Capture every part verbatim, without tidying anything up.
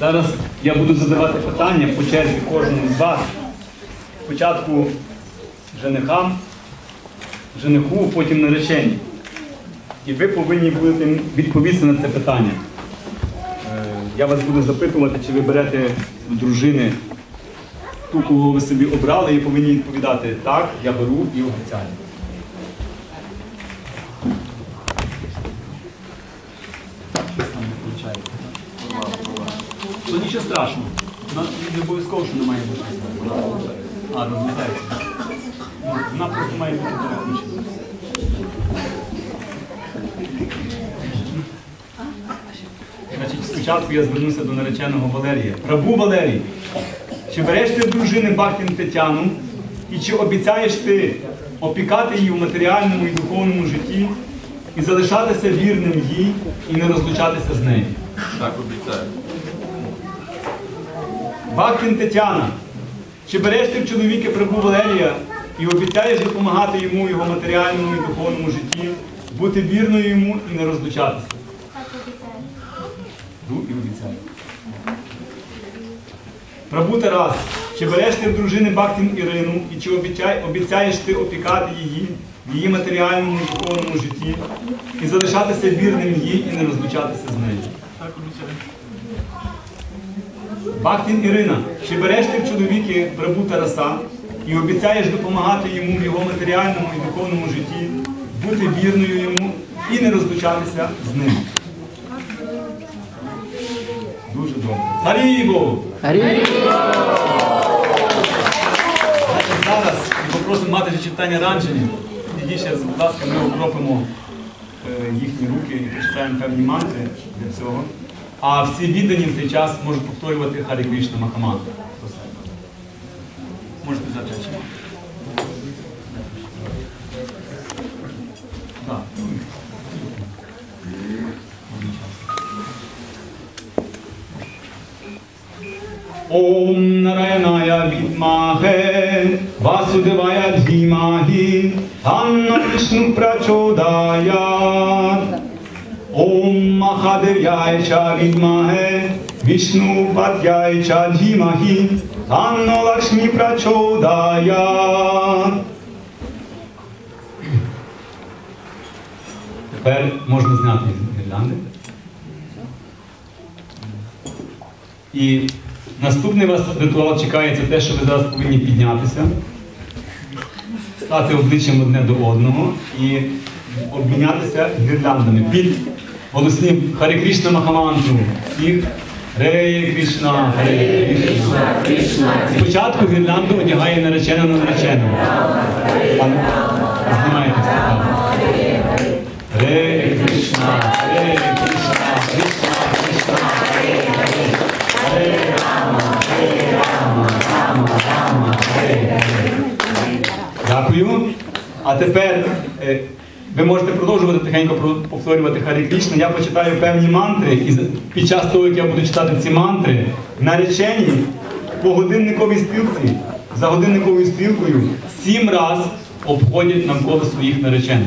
Зараз я буду задавати питання по черзі кожному з вас. Спочатку женихам, жениху, потім нареченій. І ви повинні будете відповісти на це питання. Я вас буду запитувати, чи ви берете до дружини ту, кого ви собі обрали, і повинні відповідати: так, я беру і обіцяю. То нічого страшного. Не обов'язково, що немає бути. А, розглядається. Вона просто має бути переключена. Значить, спочатку я звернуся до нареченого Валерія. Рабу Валерій, чи береш ти в дружини Бахтін Тетяну, і чи обіцяєш ти опікати її в матеріальному і духовному житті і залишатися вірним їй і не розлучатися з нею? Так, обіцяю. Бахтін Тетяна, чи береш ти в чоловіка рабу Валерія і обіцяєш допомагати йому в його матеріальному і духовному житті, бути вірною йому і не розлучатися? Ду і обіцяю. Рабу Тарас, чи береш ти в дружини Бахтін Ірину і чи обіцяєш, обіцяєш ти опікати її в її матеріальному і духовному житті і залишатися вірним їй і не розлучатися з нею? Так, обіцяю. Бахтін Ірина, чи береш ти в чоловіки рабу Тараса і обіцяєш допомагати йому в його матеріальному і духовному житті, бути вірною йому і не розлучатися з ним? Дуже добре. Гарібо! Гарібо! Зараз попросимо мати читання ранження. Підійдіть ще, будь ласка, ми окропимо їхні руки і прочитаємо певні мантри для цього. А всі віддані в цей час можуть повторювати Харі Кришна Махамантру. Можете взяти речі. Так. Ом Нараяная Видмахе Васудевая Дхимахи Танно Вишну Прачодаят. Ом Махадевяйча Видмахе Вишну Падяйча Дхимахи Танно Лакшми Прачодаят. Тепер можна зняти гірлянди. І наступний вас ритуал чекає, це те, що ви зараз повинні піднятися, стати обличчям одне до одного і обмінятися гірляндами під голосні Харі Кришна Махамантру. Всіх Харе Кришна, Харе Кришна. Спочатку гірлянду одягає наречена на нареченого. Знімайтеся. Харе Кришна, Харе Кришна, Кришна, Кришна, Харе Харе. Харе Рама, Харе Рама, Рама, Рама, Харе Харе. Дякую. А тепер е, ви можете продовжувати тихенько повторювати Харі Кришна. Я почитаю певні мантри, і під час того, як я буду читати ці мантри, наречені по годинниковій стрілці, за годинниковою стрілкою, сім раз обходять навколо своїх наречених.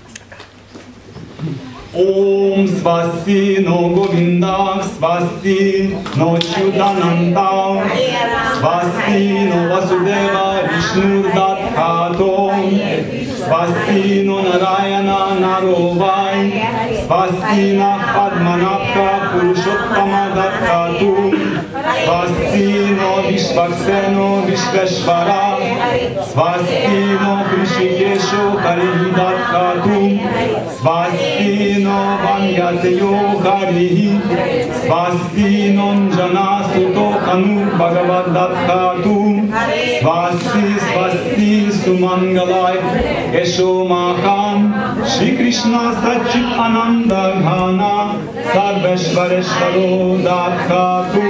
Om Swasti no Govinda, Swasti no Chudananda, Swasti no Vasudeva Vishnu Dadhato, Swasti no Narayana Narovai, Swasti na Padmanabha Purushottama Dadhatu, Swasti no Vishvakseno Vishveshvara, Swasti no Krishikesho Hari Dadhatu, Swasti no Vanyateyo Harihi, Swasti non Jana Suto Kanu Bhagavad Dadhatu, Swasti Swasti Sumangalai Esho Maham, Shri Krishna Satchit Ananda Ghana, Sarveshvareshvaro Dadhatu.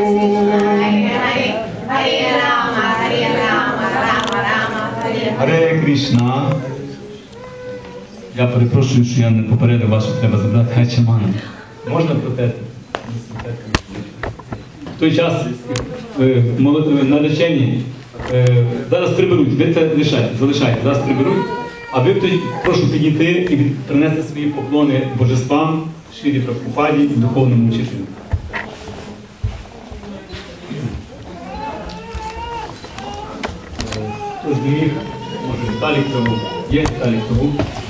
Hare Krishna. Я перепрошую, що я не попередив вас, що треба забрати гачаману. Можна протерти? В той час наречені зараз приберуть, ви це лишайте, залишайте, зараз приберуть, а ви прошу підійти і принести свої поклони божествам, Шрілі Прабхупаді і духовному вчителю. них, може Віталік Траву. Є Віталік Траву.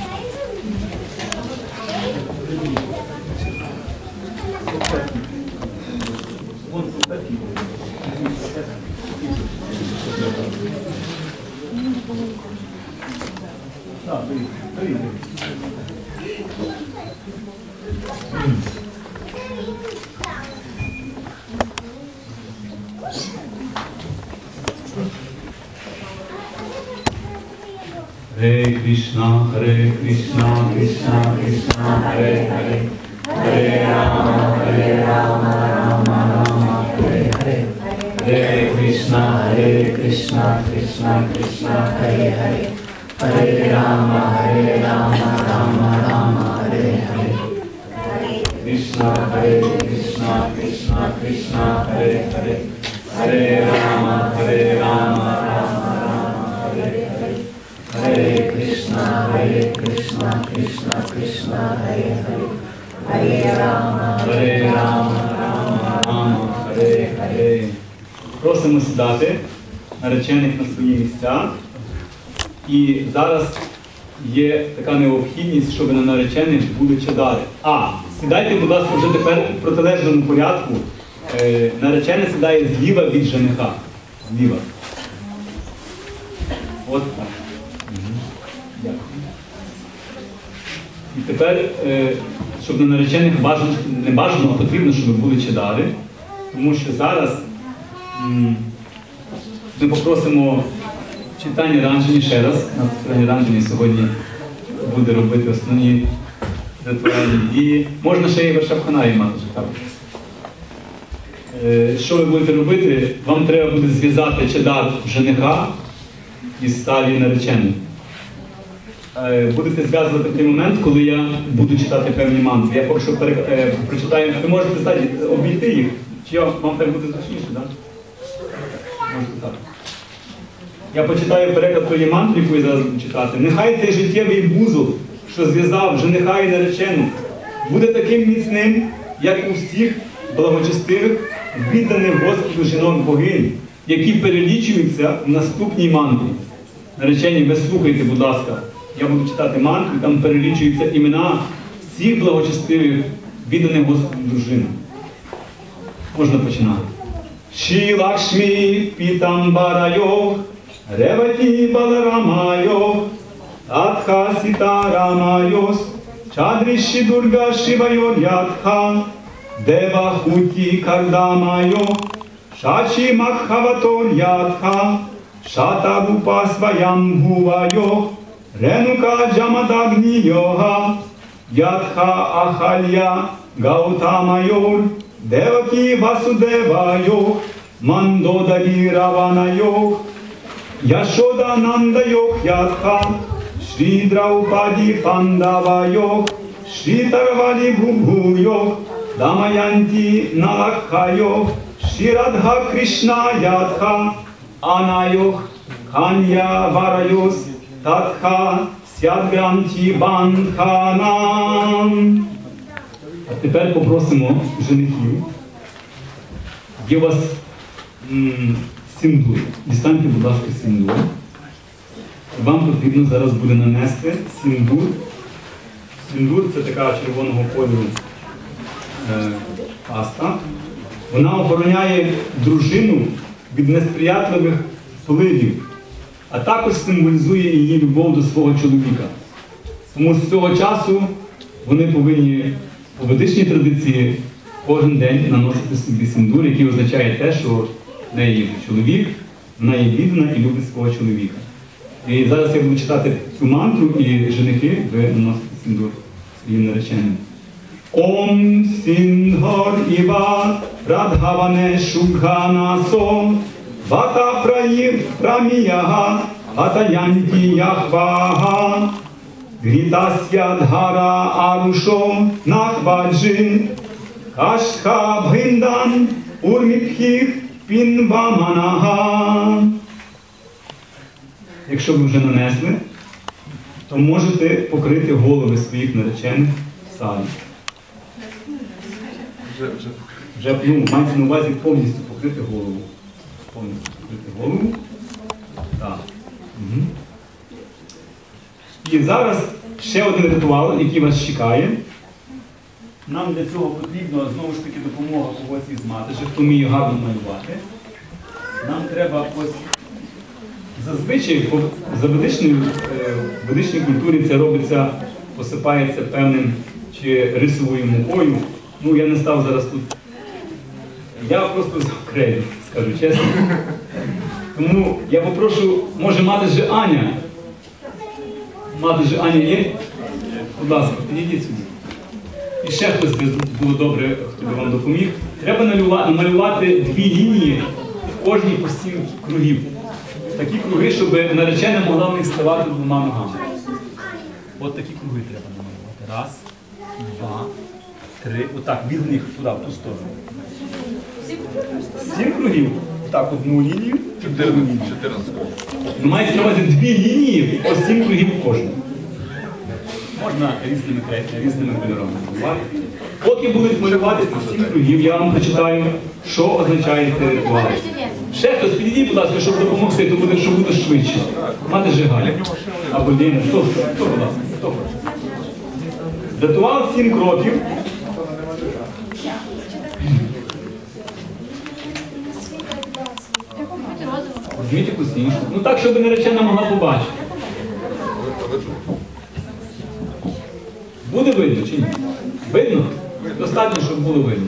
Hare Krishna, Hare Krishna, Krishna Krishna, Hare Hare, Hare Rama, Hare Rama, Rama Rama, Hare Hare, Hare Krishna, Hare Krishna, Krishna Krishna, Hare Hare, Hare Rama, Hare Rama, Rama Rama, Hare Hare, Krishna, Hare Krishna, Krishna Krishna, Hare Hare, Hare Rama, Hare Rama, Rama Rama, Hare Hare. Hare Krishna, Hare Krishna, Krishna Krishna, Hare Hare, Hare Rama, Hare Rama, Rama Rama, Hare Hare. Просимо сідати наречених на свої місця. І зараз є така необхідність, щоб на наречених були чадари. А, сідайте, будь ласка, вже тепер в протилежному порядку. Е, наречений сідає зліва від жениха. Зліва. От так. Дякую. І тепер, щоб на наречених бажано, не бажано, а потрібно, щоб були чадари, тому що зараз ми попросимо читання Ранджані ще раз. У нас читання Ранджані сьогодні буде робити основні ритуальні дії. Можна ще і Варшабханарі мати читати. Що ви будете робити? Вам треба буде зв'язати чадар жениха із салі нареченої. Будете зв'язувати в той момент, коли я буду читати певні мантри. Я поки що прочитаю, ви можете стати, обійти їх, чи вам так буде зручніше, так? Можете так. Я почитаю переклад тої мантри, яку я зараз буду читати. Нехай цей життєвий вузол, що зв'язав жениха і наречену, буде таким міцним, як у всіх благочестивих, відданих Господу жінок-богинь, які перелічуються в наступній мантрі. Наречені, ви слухайте, будь ласка. Я буду читати мантру, там перелічуються імена всіх благочестивих, відданих Господу дружин. Можна починати. Ші Лакшмі Пітамбарайо, Реваті Баларамайо, Адха Сітарамайос, Чадріші Дурга Шивайо Ядха, Дева Хуті Кардамайо, Шачі Макхаватор Ядха, Шата Гупа Сваям Гувайо, Ренука Джамадагні Йога, Ядха Ахалья Гаутамайор, Девакі Васудева Йог, Мандодарі Равана Йог, Яшода Нанда Йог Ядха, Шрі Драупаді Пандава Йог, Шрі Тарвалі Губгу Йог, Дамаянті Налакха Йог, Шрі Радха Кришна Ядха, Ана Йог, Кан'я Варайос, Татха Сядгранті Бандханам. А тепер попросимо женихів. Є у вас м, синдур. Дістаньте, будь ласка, синдур. Вам потрібно зараз буде нанести синдур. Синдур – це така червоного кольору е, паста. Вона охороняє дружину від несприятливих впливів, а також символізує її любов до свого чоловіка. Тому з цього часу вони повинні у ведичній традиції кожен день наносити собі синдур, який означає те, що в неї є чоловік, вона є віддана і любить свого чоловіка. І зараз я буду читати цю мантру, і женихи, ви наносите синдур своїм нареченим. Ом Синдхор Іва Радхаване Шукханасо Вата Праїр Праміяга Атаянті Яхвага Грітасya Dhara Арушо Нахваджи Кашха Бхиндан Урмітхіх Пінваманага. Якщо ви вже нанесли, то можете покрити голови своїх наречених в салі. Вже, вже. Вже, ну, мається на увазі повністю покрити голову. Повністю покрити голову. Так. Мгм. І зараз ще один ритуал, який вас чекає. Нам для цього потрібно, знову ж таки, допомога когось із матежів, хто вміє гарно малювати. Нам треба ось зазвичай по за ведичною, е, в ведичній культурі це робиться, посипається певним чи рисовою мукою. Ну, я не став зараз тут. Я просто взяв крейду, скажу чесно. Тому я попрошу, може мати же Аня. Мати же Аня є? Будь ласка, підійдіть сюди. І ще хтось було добре, хто би вам допоміг. Треба намалювати дві лінії в кожній по сім кругів. Такі круги, щоб наречена могла в них ставати двома ногами. От такі круги треба намалювати. Раз, два, три. Отак, від них туди, в ту сторону. Сім кругів. Так, одну лінію. чотирнадцять. Ви маєте на увазі дві лінії по сім кругів кожну. Можна різними креслами, різними кольорами малювати. Поки будуть малювати по сім кругів, я вам прочитаю, що означає цей ритуал. Ще хтось підійдіть, будь ласка, щоб допомогти, то буде, що буде швидше. Мати же Галя. Або Ліна. Хто, хто, будь ласка, хто хоче? Ритуал сім кроків. Візьміть якусь іншу. Ну так, щоб наречена могла побачити. Буде видно чи ні? Видно? Достатньо, щоб було видно.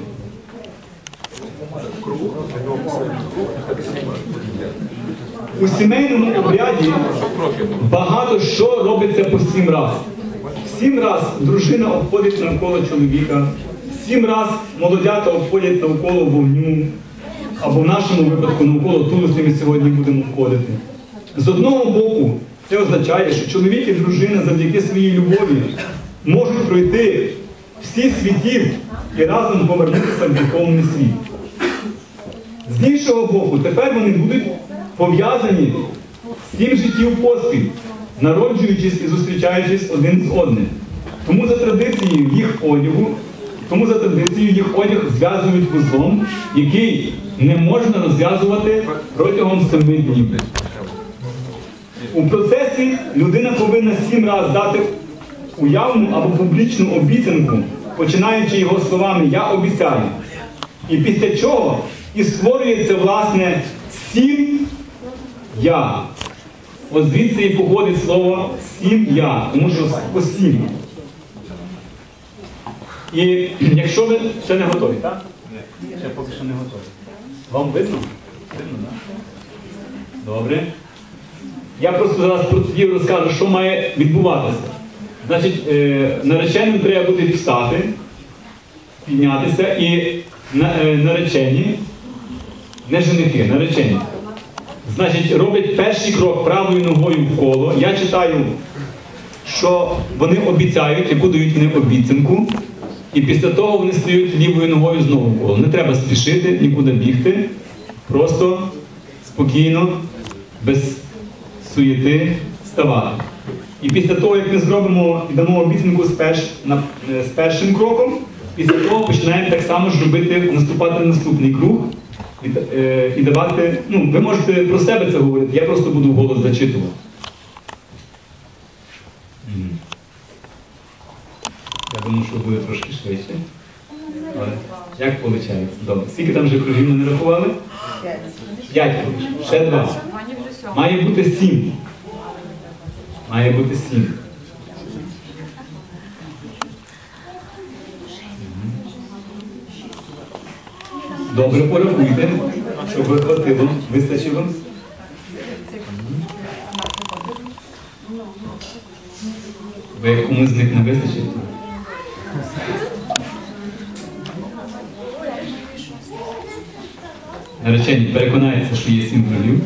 У сімейному обряді багато що робиться по сім раз. Сім раз дружина обходить навколо чоловіка, сім раз молодята обходять навколо вогню, або в нашому випадку навколо тулуси ми сьогодні будемо входити. З одного боку, це означає, що чоловік і дружина завдяки своїй любові можуть пройти всі світів і разом повернутися в духовний світ. З іншого боку, тепер вони будуть пов'язані сім життів поспіль, народжуючись і зустрічаючись один з одним. Тому за традицією їх одягу, тому за традицією їх одяг зв'язують вузлом, який не можна розв'язувати протягом семи днів. У процесі людина повинна сім разів дати уявну або публічну обіцянку, починаючи його словами «я обіцяю». І після чого і створюється, власне, сім «я». От звідси і походить слово «сім-я», тому що по сім. І якщо ви ще не готові, так? Ще поки що не готові. Вам видно? Видно, так? Добре. Я просто зараз про тоді розкажу, що має відбуватися. Значить, е, нареченим треба буде встати, піднятися і на, е, наречені, не женихи, наречені. Значить, роблять перший крок правою ногою в коло. Я читаю, що вони обіцяють, яку дають вони обіцянку. І після того вони стають лівою ногою знову в коло. Не треба спішити, нікуди бігти. Просто спокійно, без суєти ставати. І після того, як ми зробимо і дамо обіцянку з, перш, на, з першим кроком, після того починаємо так само ж робити, наступати на наступний круг і, е, і давати, ну, ви можете про себе це говорити, я просто буду вголос зачитувати. Я думаю, що буде трошки швидше. Але як виходить? Добре. Скільки там вже кругів ми не рахували? П'ять кругів. Ще два. Має бути сім. Має бути сім. Добре, порахуйте, щоб вихватило, вистачило. Ви як комусь з них не вистачить? Наречені переконаються, що є сім кругів.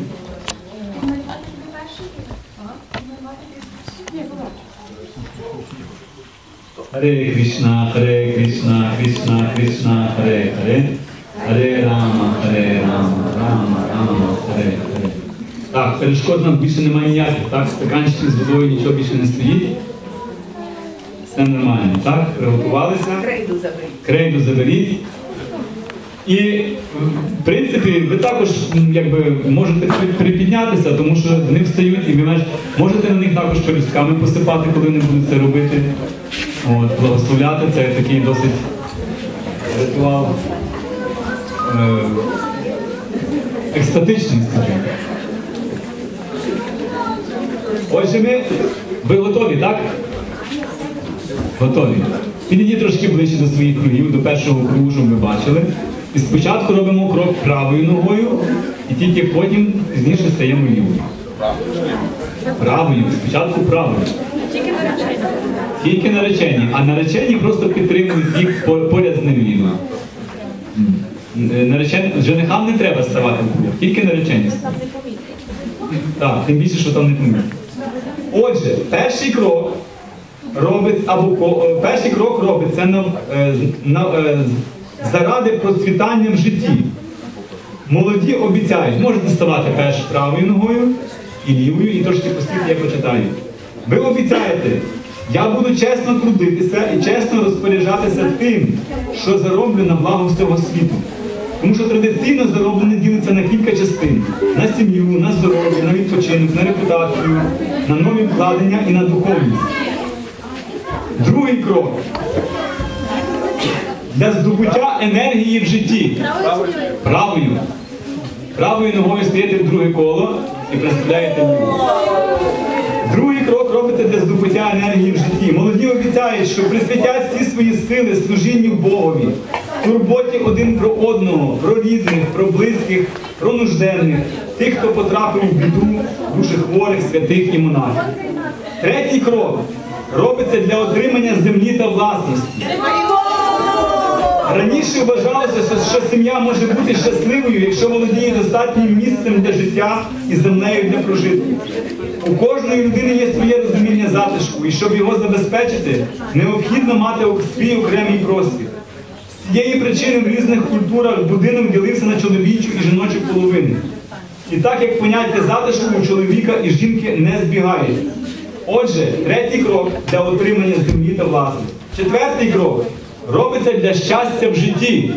Харе Кришна, Харе Кришна, Кришна, Кришна, Харе Харе, Харе Рама, Харе Рама, Рама, Рама, Харе Харе. Так, перешкод нам більше немає ніяких, так? Стаканчиків з водою нічого більше не стоїть. Все нормально, так? Приготувалися? Крейду заберіть. Крейду заберіть. І, в принципі, ви також якби, можете припіднятися, тому що вони встають і ви можете на них також пелюстками посипати, коли вони будуть це робити. От, благословляти, це такий досить ритуал е, екстатичний, скажімо. Отже, ми, ви готові, так? Готові. Підійдіть трошки ближче до своїх кругів, до першого кругу, щоб ви бачили. І спочатку робимо крок правою ногою, і тільки потім пізніше стаємо лівою. Правою, спочатку правою. Тільки наречені. Тільки наречені, а наречені просто підтримують їх поряд з невідомим. Наречені, женихам не треба ставати в круг, тільки наречені. Так, тим більше, що там не помітно. Отже, перший крок робить, або перший крок робиться на, на, заради процвітання в житті. Молоді обіцяють, можете ставати перш правою ногою і лівою, і трошки постійно я прочитаю. Ви обіцяєте, я буду чесно трудитися і чесно розпоряджатися тим, що зароблю на благо всього світу. Тому що традиційно зароблене ділиться на кілька частин. На сім'ю, на здоров'я, на відпочинок, на репутацію, на нові вкладення і на духовність. Другий крок. Для здобуття енергії в житті. Правою. Правою ногою стаєте в друге коло і представляєте ліву. Другий крок робите для здобуття енергії в житті. Молоді обіцяють, що присвятять всі свої сили служінню Богові, турботі один про одного, про рідних, про близьких, про нужденних, тих, хто потрапив в біду, душехворих, святих і монахів. Третій крок робиться для отримання землі та власності. Раніше вважалося, що сім'я може бути щасливою, якщо володіє достатнім місцем для життя і землею для прожитку. У кожної людини є своє розуміння затишку, і щоб його забезпечити, необхідно мати свій окремий простір. З цієї причини в різних культурах будинок ділився на чоловічу і жіночу половини. І так як поняття затишку у чоловіка і жінки не збігають. Отже, третій крок для отримання землі та власності. Четвертий крок робиться для щастя в житті.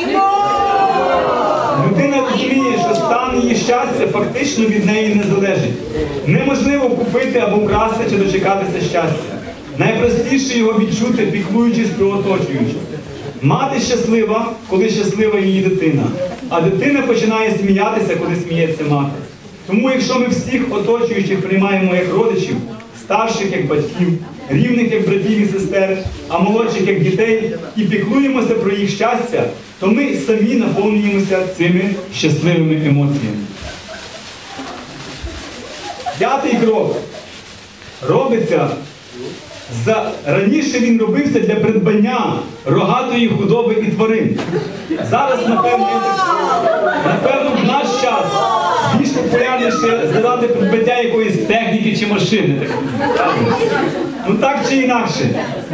Людина розуміє, що стан її щастя фактично від неї не залежить. Неможливо купити або вкрасти чи дочекатися щастя. Найпростіше його відчути, піклуючись про оточуючих. Мати щаслива, коли щаслива її дитина. А дитина починає сміятися, коли сміється мати. Тому якщо ми всіх оточуючих приймаємо як родичів, старших як батьків, рівних як братів і сестер, а молодших як дітей, і піклуємося про їх щастя, то ми самі наповнюємося цими щасливими емоціями. П'ятий крок робиться, за... раніше він робився для придбання рогатої худоби і тварин. Зараз, напевно, напевно, в наш час більш популярніше заради придбання якоїсь техніки чи машини. Ну так чи інакше.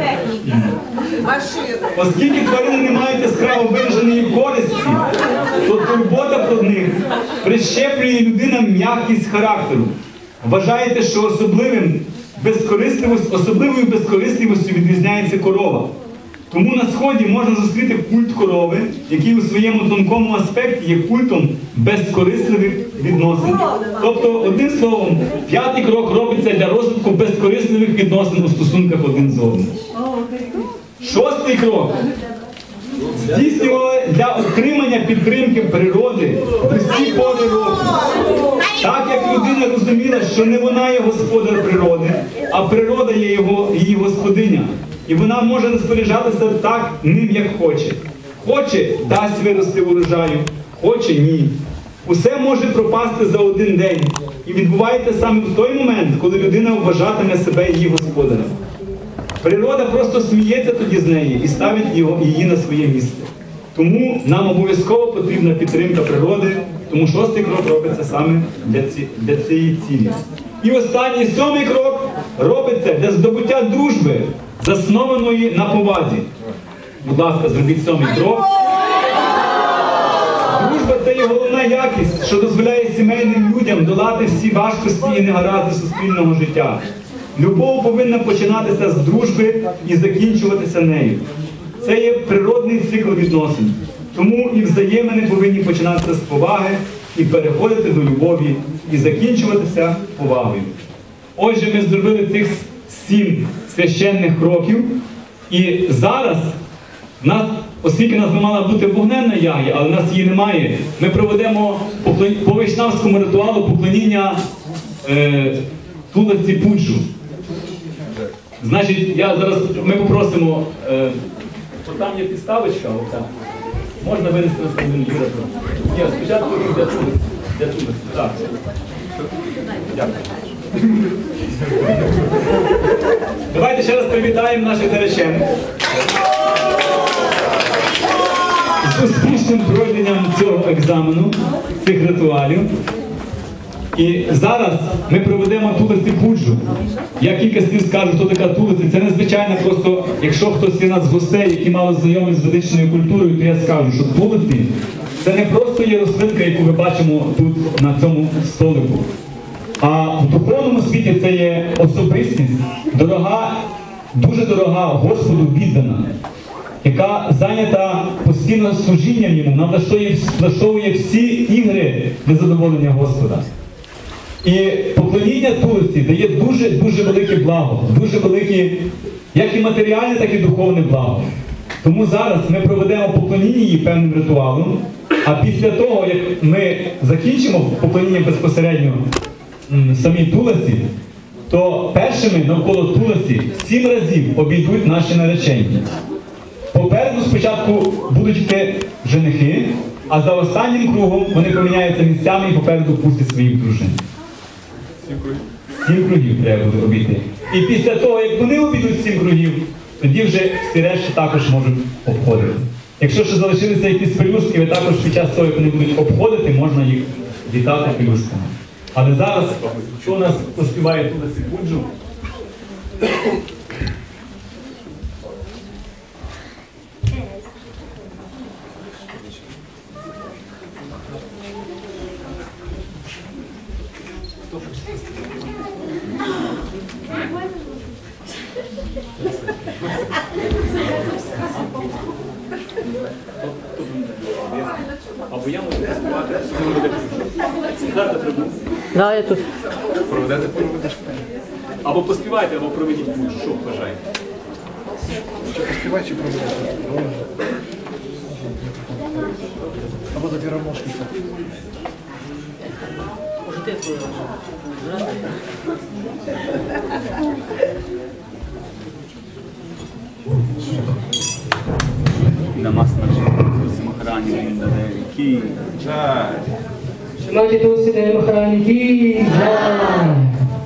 Оскільки тварини не мають яскраво вираженої користі, то турбота про них прищеплює людинам м'якість характеру. Вважаєте, що особливим безкорисливость, особливою безкорисливістю відрізняється корова. Тому на Сході можна зустріти культ корови, який у своєму тонкому аспекті є культом безкорисливих відносин. Тобто, одним словом, п'ятий крок робиться для розвитку безкорисливих відносин у стосунках один з одним. Шостий крок. Здійснювали для отримання підтримки природи в усі пори року. Так як людина розуміла, що не вона є господар природи, а природа є його, її господиня. І вона може розпоряджатися так ним, як хоче. Хоче – дасть вирости урожаю, хоче – ні. Усе може пропасти за один день. І відбувається саме в той момент, коли людина вважатиме себе її господарем. Природа просто сміється тоді з неї і ставить його, її на своє місце. Тому нам обов'язково потрібна підтримка природи, тому шостий крок робиться саме для, ці, для цієї цілі. І останній, сьомий крок робиться для здобуття дружби, заснованої на повазі. Будь ласка, зробіть сьомий крок. Дружба – це є головна якість, що дозволяє сімейним людям долати всі важкості і негаразди суспільного життя. Любов повинна починатися з дружби і закінчуватися нею. Це є природний цикл відносин. Тому і взаємини повинні починатися з поваги і переходити до любові, і закінчуватися повагою. Отже, ми зробили цих сім священних кроків, і зараз в нас, оскільки в нас мала бути вогненна ягня, але в нас її немає, ми проведемо по вайшнавському ритуалу поклоніння е, Туласі Пуджу. Значить, я зараз, ми попросимо, е, там є підставочка, оця. Можна винести на столину, Юра. Ні, спочатку для Туласі. Для Туласі, так. Дякую. Давайте ще раз привітаємо наших наречених. З успішним пройденням цього екзамену, цих ритуалів. І зараз ми проведемо Туласі Пуджу. Я кілька слів скажу, хто така Туласі. Це незвичайно просто, якщо хтось є нас гостей, які мало знайомі з ведичною культурою, то я скажу, що Туласі це не просто є рослинка, яку ми бачимо тут на цьому столику. А в духовному світі це є особистість, дорога, дуже дорога Господу віддана, яка зайнята постійно служінням йому, вона влаштовує, влаштовує всі ігри для задоволення Господа. І поклоніння Туласі дає дуже-дуже велике благо, дуже велике, як і матеріальне, так і духовне благо. Тому зараз ми проведемо поклоніння її певним ритуалом, а після того, як ми закінчимо поклоніння безпосередньо самій Туласі, то першими навколо Туласі сім разів обійдуть наші наречені. Попереду спочатку будуть йти женихи, а за останнім кругом вони поміняються місцями і попереду пустять своїх дружин. Сім кругів. Сім кругів треба буде обійти. І після того, як вони обійдуть сім кругів, тоді вже всі решті також можуть обходити. Якщо ще залишилися якісь пелюстки, ви також під час того, як вони будуть обходити, можна їх вітати пелюстками. Але зараз, що у нас поспіває Туласі Пуджу? Або я можу поспівати, сідайте трибуну. Да, я тут. Проведете проведеш. Або поспівайте, або проведіть путь, що бажаєте. Чи поспівай, чи проведеш? Або до піромошника. Намасна Махарані Віндаделі. Чай. Шиматі Туласі Махарані кі джай.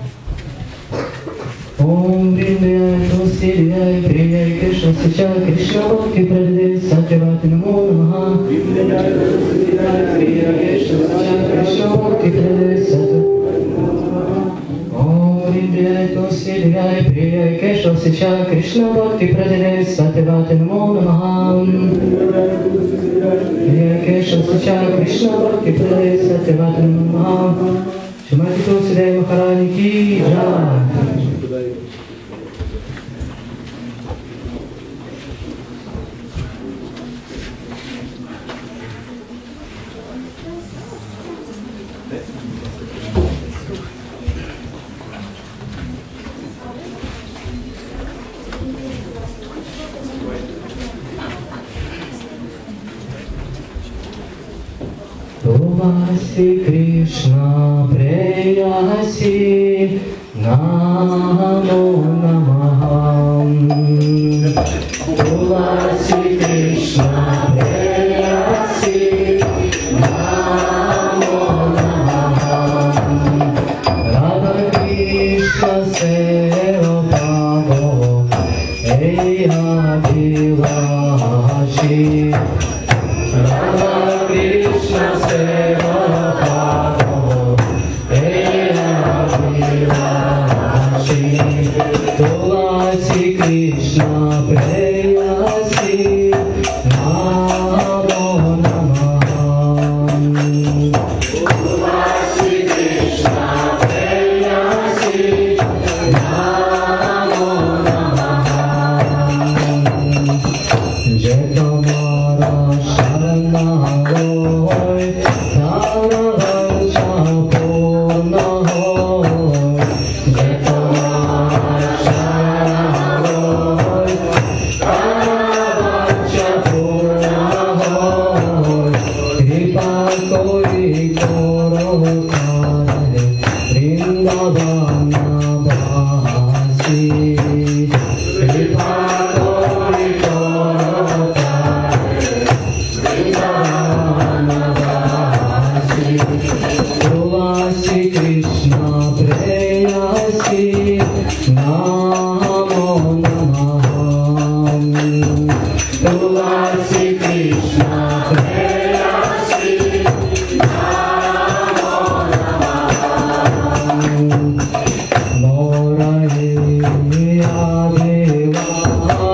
Om Vindhyaya Tulasi Vindhyaya Priyaya Krishna Sacha Krishna Bhakti Pradade Satyavati Namo Namaha Vindhyaya Tulasi Vindhyaya Priyaya Krishna Sacha Krishna Bhakti Pradade Satyavati Namo Namaha Om Vindhyaya Tulasi Vindhyaya Priyaya Krishna Sacha Krishna Bhakti Pradade Satyavati Namo Namaha Priyaya Krishna Sacha Krishna Bhakti Pradade Satyavati Namo Namaha Shrimati Tulsi Maharani ki jai. Tulasi Krishna Preyasi Namo Namaha Tulasi Krishna Preyasi Namo Namaha Radha Krishna Seva Pavo Eya Divashi Radha Krishna Seva Pavo Eya Divashi Tulasi Krishna Preyasi Namo Namaha Tulasi Krishna Preyasi Namo Namaha Jai Tamara Sharan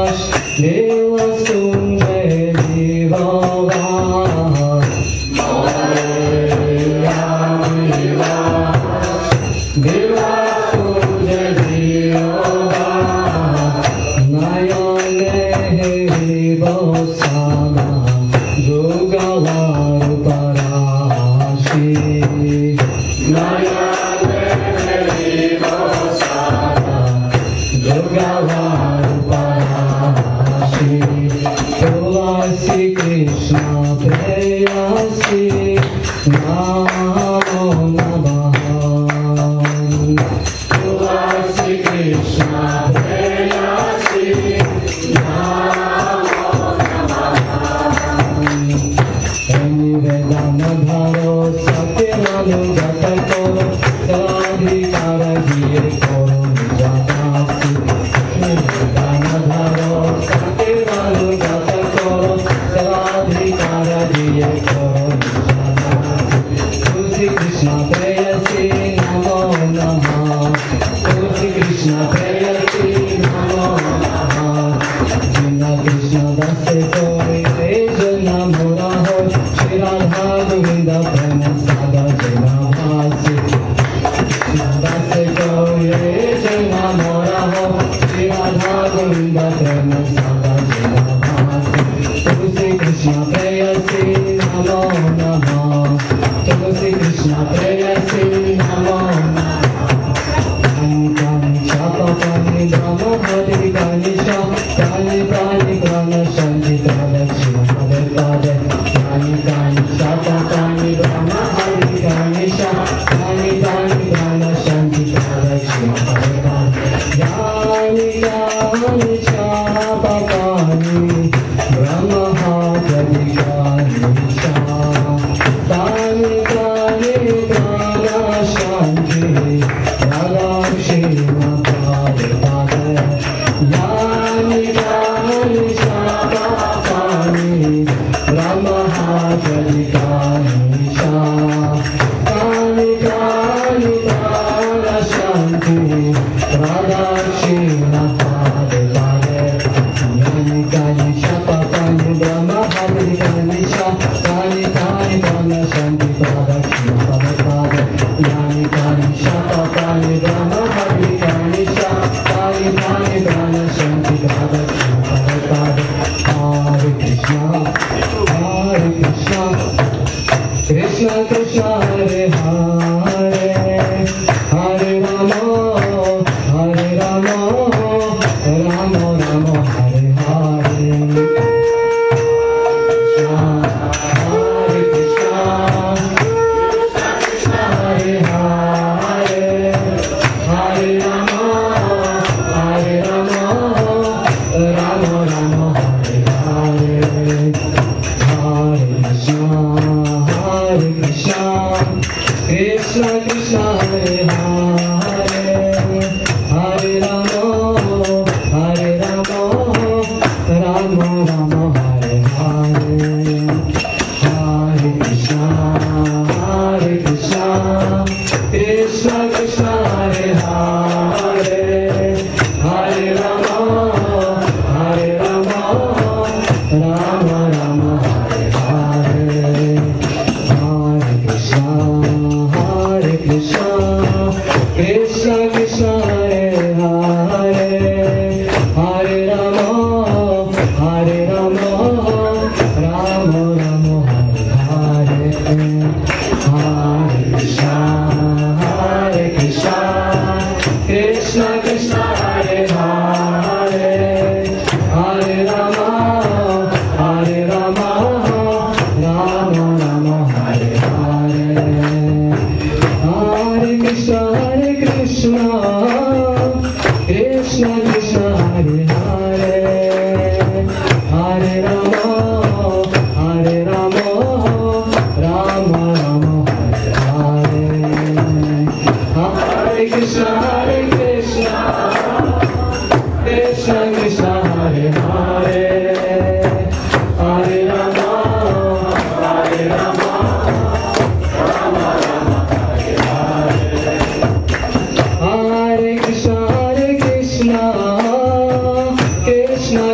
Krishna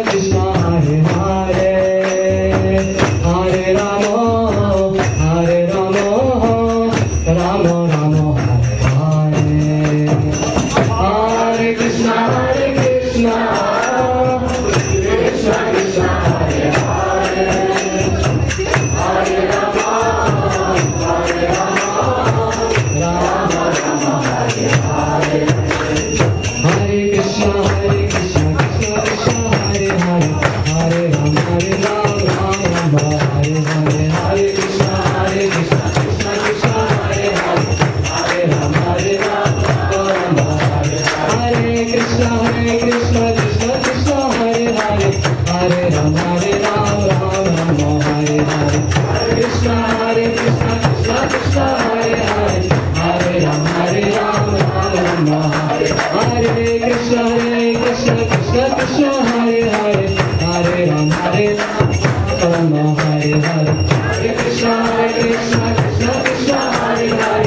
Krishna, Hare Hare, Hare Rama, Hare Rama, Rama Rama, Hare Hare, Hare Krishna, Hare Krishna, Krishna Krishna, Hare Hare, Hare Rama, Hare Rama, Rama Rama, Hare Hare, Hare Krishna, Hare Krishna, Krishna Krishna, Hare Hare, Hare Rama, Hare Rama, Rama Rama, Hare Hare, Hare Krishna, Hare Krishna, Krishna Krishna, Hare Hare, Hare Rama, Hare Rama, Rama Hare Hare, Krishna, Hare Krishna, Krishna Krishna, Hare Hare, Hare Rama, Hare Rama, Rama Rama, Hare Hare, Krishna, Hare Krishna, Krishna Krishna, Hare Hare, Hare Rama, Hare Rama, Rama Rama, Hare Hare, Krishna, Hare Krishna, Krishna Krishna, Hare Hare, Hare Rama, Hare Rama, Hare Hare, Hare Krishna, Hare Krishna, Krishna Krishna, Hare Hare,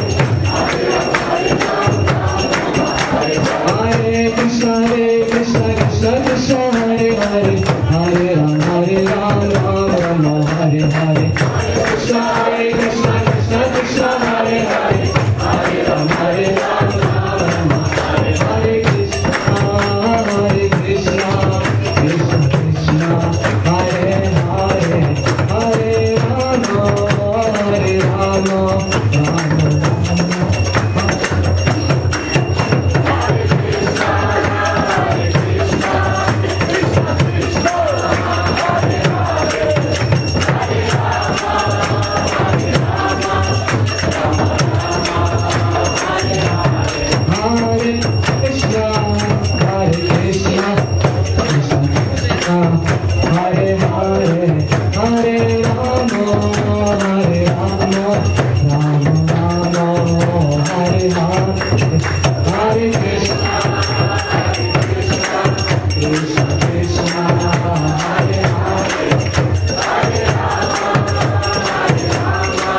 Hare Krishna, Hare Krishna, Krishna Krishna, Hare Hare, Hare Rama, Hare Rama, Rama Rama, Hare Hare, Krishna, Hare Krishna, Krishna Krishna, Hare Hare, Hare Rama, Hare Rama, Rama Rama, Hare Krishna, Hare Krishna, Krishna Krishna, Hare Hare, Hare Rama, Hare Rama, Rama Rama. Hare Krishna, Hare Krishna, Krishna Krishna, Hare Hare, Hare Rama, Hare Rama, Rama Rama, Hare Hare, Hare Krishna, Krishna Krishna, Hare Hare, Hare Rama, Hare Rama,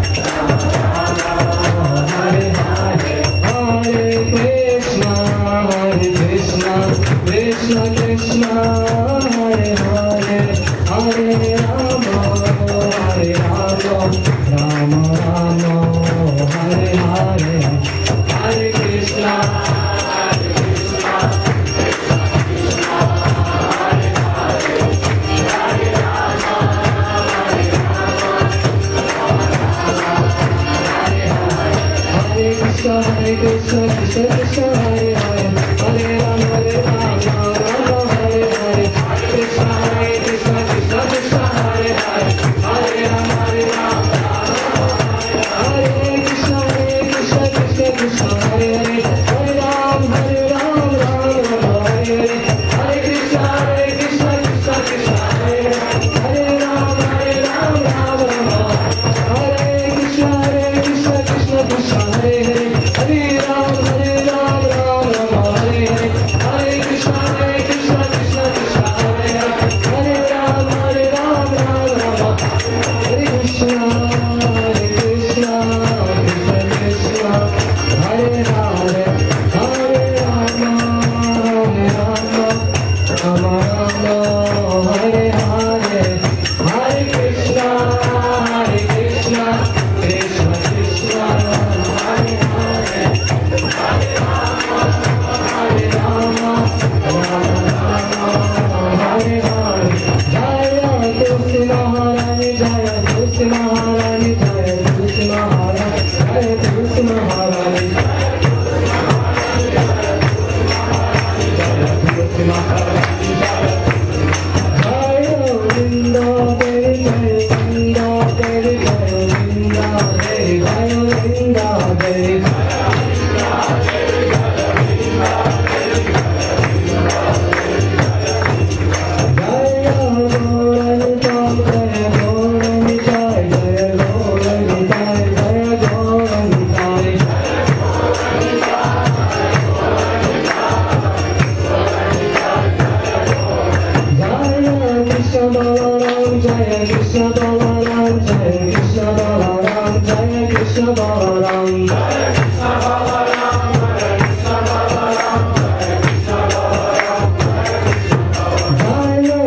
Hare Hare, Hare Krishna, Hare Krishna, Krishna Krishna, Hare Hare, Hare Rama, Hare Rama, Rama Rama, Hare Hare, Hare Krishna, Hare Krishna, Krishna Krishna, Hare Hare, Hare Rama, Hare Rama, Hare Krishna, Hare Krishna, Krishna Krishna, Hare Hare, Hare Rama, Hare Rama, Rama Hare Hare, Krishna, Hare Krishna, Krishna Krishna, Hare Hare, Hare Rama, Hare Rama, Hare Krishna, Hare Krishna, Krishna Krishna, Hare Hare, Hare Rama, Hare Rama, Rama Rama, Hare Hare, Hare Krishna, Hare Krishna, Krishna Krishna, Hare Hare, Hare Rama, Hare Rama, Rama Rama, Hare Krishna, Hare Krishna, Krishna Krishna, Hare Hare, Hare Rama, Hare Rama, Rama Rama, Hare Hare, Hare Krishna, Hare Krishna, Krishna Krishna, Hare Hare, Hare Rama, Hare Rama, Rama Rama, Hare Krishna, Hare Krishna, Krishna Krishna, Hare Hare, Hare Rama, Hare Rama, Rama Rama, Hare Hare, Hare Krishna, Hare Krishna, Krishna Krishna, Hare Hare, Hare Rama, Hare Rama, Rama Rama, Hare Hare, Jaya Tulsi Maharani, Jaya Tulsi Maharani, Jaya Tulsi Maharani, Jaya Tulsi Maharani, Jaya Tulsi Maharani, Jaya Vrinda Devi, Jaya Vrinda Devi, Jaya Vrinda Devi, Jaya Vrinda Devi, Jaya Gauranga, Jaya Gauranga, Jaya Gauranga, Jaya Gauranga, Jaya Krishna Balaram, Jaya Krishna Balaram, Jaya Krishna Balaram, Jaya Krishna Balaram, Jaya Krishna Balaram, Jaya Krishna Balaram, Jaya Krishna Balaram, Jaya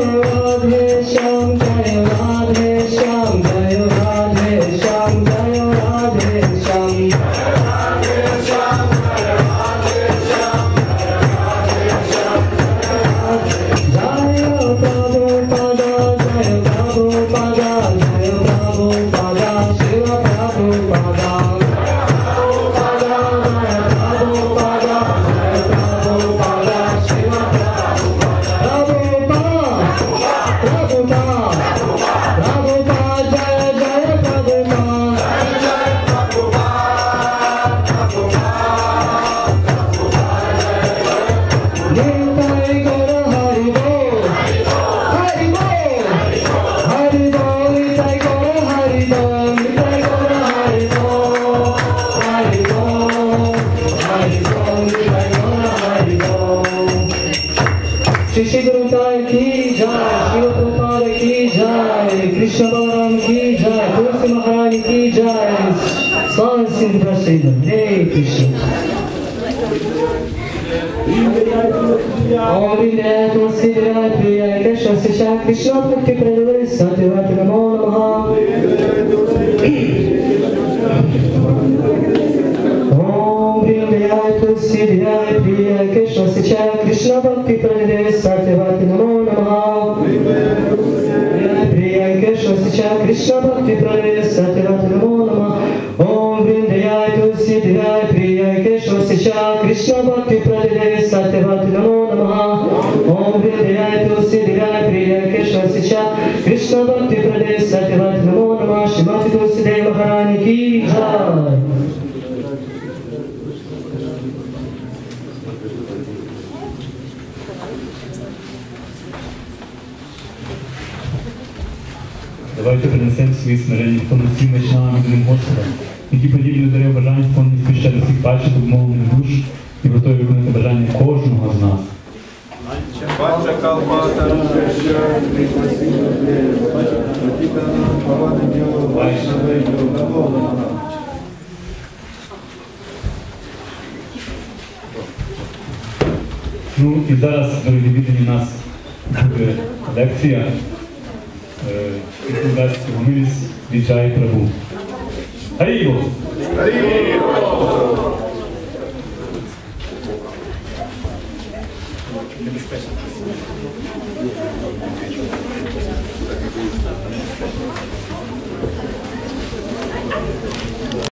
Shri Prabhupada ki jai, Krishna Balaram ki jai, Tulsi Maharani ki jai. Slava Sindhu Prasida, Hare Krishna. Om Vindaya Tulsi Vindaya Priya Krishna Sisha Krishna Bhakti Pradavai Satyavati Namo Namaha. Om Vindaya Tulsi Vindaya Priya Krishna Sisha Krishna Bhakti Pradavai Satyavati Namo Namaha. Priya Krishna Sisha Krishna Bhakti Pradavai Satyavati Namo Namaha. Om Vindaya Tulsi Vindaya Priya Krishna Sisha Krishna Bhakti Pradavai Satyavati Namo Namaha. Om Vindaya Tulsi Vindaya Priya Krishna Sisha Krishna Bhakti Pradavai Satyavati Namo Namaha. Shrimati Tulsi Devi Maharani ki jai. Давайте принесемо свої смирення повноцінно членам одним Господом, які подібні дарує бажання сповнити ще до всіх бачити обмовлених душ і готові виконати бажання кожного з нас. Бача калпата рушеща, Ну і зараз, дорогі віддані, нас буде лекція, яку дасть його милість від Джаї Прабу. Харі Богу!